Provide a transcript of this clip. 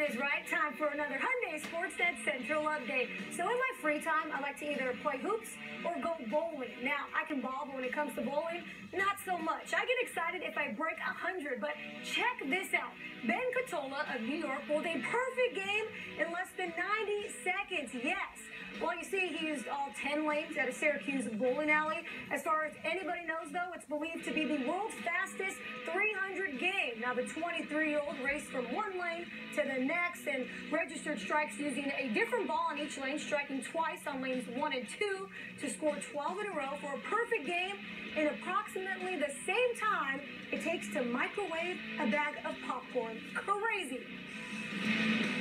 is right. Time for another Hyundai Sportsnet Central update. So in my free time, I like to either play hoops or go bowling. Now, I can ball, but when it comes to bowling, not so much. I get excited if I break 100, but check this out. Ben Catola of New York bowled a perfect game in less than 90 seconds. Yes. Well, you see, he used all 10 lanes at a Syracuse bowling alley. As far as anybody knows, though, it's believed to be the world's fastest 300 game. Now, the 23-year-old raced from one lane to the next and registered strikes using a different ball on each lane, striking twice on lanes 1 and 2 to score 12 in a row for a perfect game in approximately the same time it takes to microwave a bag of popcorn. Crazy.